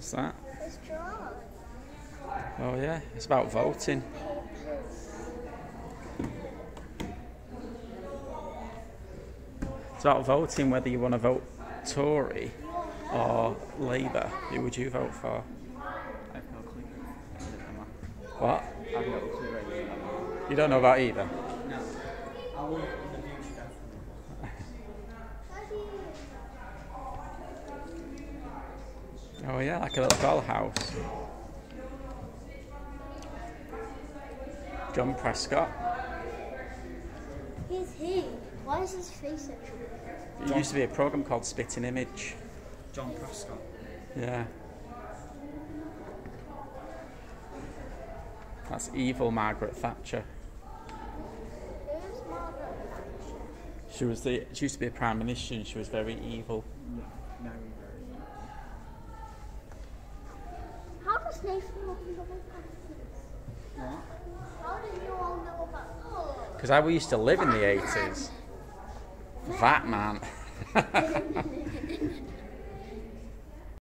What's that? It's drawn. Oh yeah, it's about voting. It's about voting whether you want to vote Tory or Labour. Who would you vote for? I have no clue. What? I have no clue right now. You don't know about either? No. I will in the future. Oh yeah, like a little dollhouse. John Prescott. Who's he? Why is his face so true? It used to be a programme called Spitting Image. John Prescott. Yeah. That's evil Margaret Thatcher. Who's Margaret Thatcher? She used to be a prime minister and she was very evil. Yeah, very, very. How does Nathan know about politics? What? How do you all know about... Oh. Because I used to live in the 80s. That man.